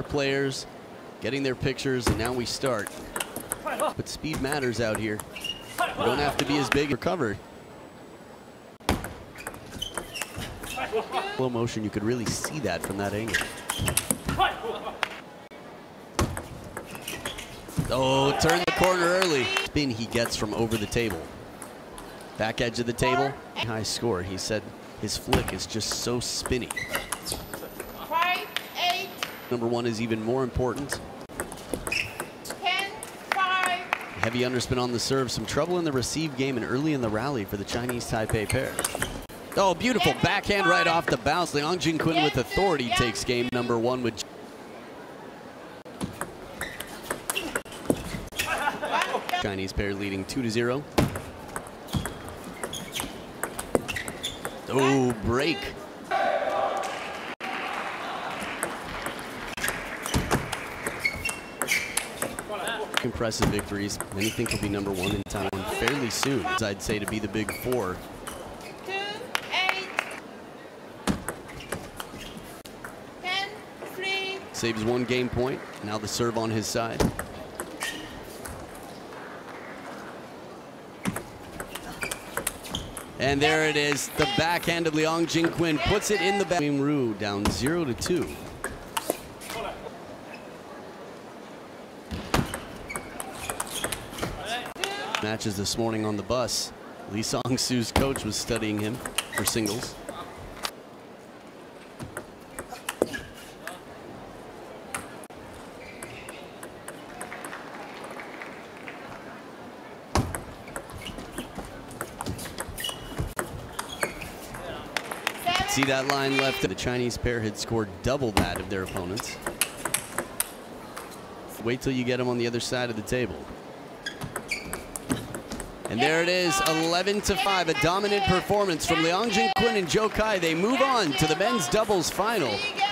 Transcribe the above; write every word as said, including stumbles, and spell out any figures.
players, getting their pictures, and now we start. But speed matters out here. You don't have to be as big. Recovered. Slow motion, you could really see that from that angle. Oh, turn the corner early. Spin he gets from over the table. Back edge of the table. High score. He said his flick is just so spinny. Five, eight. Number one is even more important. Ten, five. Heavy underspin on the serve. Some trouble in the receive game and early in the rally for the Chinese Taipei pair. Oh, beautiful backhand right off the bounce. Liang Jingkun with authority takes game number one with. Chinese pair leading two to zero. Oh, break. Impressive victories. Many think he'll be number one in Taiwan fairly soon. I'd say to be the big four. Two, eight. Ten, three. Saves one game point. Now the serve on his side. And there it is. The backhand of Liang Jingkun puts it in the back. Ru down zero to two. Matches this morning on the bus. Lee Song-Soo's coach was studying him for singles. See that line left? The Chinese pair had scored double that of their opponents. Wait till you get them on the other side of the table. And there it is, eleven to five, a dominant performance from Liang Jingkun and Zhou Kai. They move on to the men's doubles final.